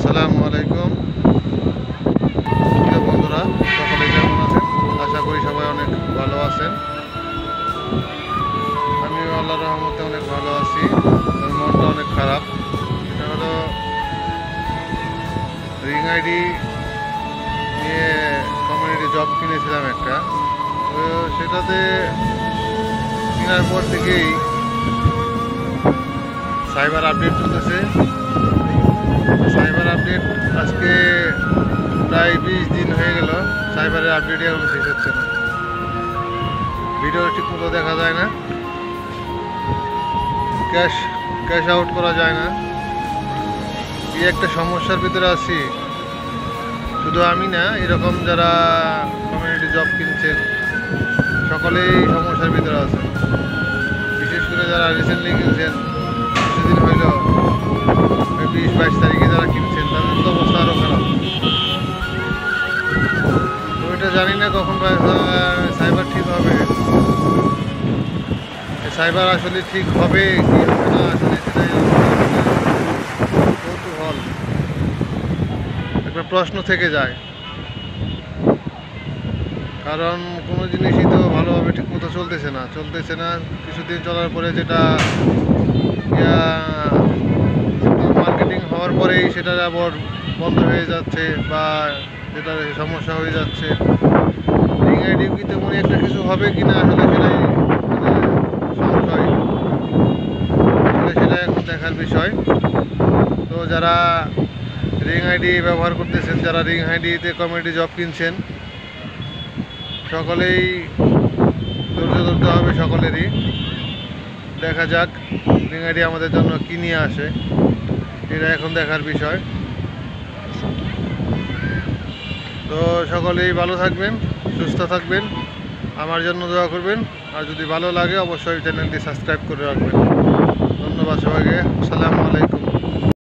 আসসালামু আলাইকুম প্রিয় বন্ধুরা, সকলে কেমন আছেন? আশা করি সবাই অনেক ভালো আছেন। আমি আল্লাহর রহমতে অনেক ভালো আছি। তবে মনটা অনেক খারাপ। এটা হলো রিং আইডি নিয়ে কমিউনিটি জব কিনেছিলাম একটা। তো সেটাতে কেনার পর থেকেই সাইবার আপডেট চলতেছে। সাইবার আপডেট আজকে প্রায় 20 দিন হয়ে গেল। সাইবারের আপডেটই এখন শেষ হচ্ছে না। ভিডিও ঠিকমতো দেখা যায় না, ক্যাশ আউট করা যায় না। এই একটা সমস্যার ভিতরে আছি। শুধু আমি না, এরকম যারা কমিউনিটি জব কিনছেন সকলেই সমস্যার ভিতরে আছে। বিশেষ করে যারা রিসেন্টলি কিনছেন, কিছুদিন হইল 20-22 তারিখে যারা কিনছেন, তাদের তো অবস্থা আরও খারাপ। তো এটা জানি না কখন সাইবার ঠিক হবে। সাইবার আসলে ঠিক হবে কি হবে না, আসলে সেটাই কৌতূহল, একটা প্রশ্ন থেকে যায়। কারণ কোনো জিনিসই তো ভালোভাবে ঠিকমতো চলতেছে না। কিছুদিন চলার পরে যেটা মার্কেটিং হওয়ার পরেই সেটা আবার বন্ধ হয়ে যাচ্ছে বা যেটা সমস্যা হয়ে যাচ্ছে। রিং আইডি কি তেমন একটা কিছু হবে কি না, আসলে সেটাই সংশয়। আসলে সেটা এখন দেখার বিষয়। তো যারা রিং আইডি ব্যবহার করতেছেন, যারা রিং আইডিতে কমিউনিটি জব কিনছেন, সকলেই ধৈর্য ধরতে হবে সকলেরই। দেখা যাক রিং আইডি আমাদের জন্য কী নিয়ে আসে, এটা এখন দেখার বিষয়। তো সকলেই ভালো থাকবেন, সুস্থ থাকবেন, আমার জন্য দোয়া করবেন। আর যদি ভালো লাগে অবশ্যই চ্যানেলটি সাবস্ক্রাইব করে রাখবেন। ধন্যবাদ সবাইকে। আসসালামু আলাইকুম।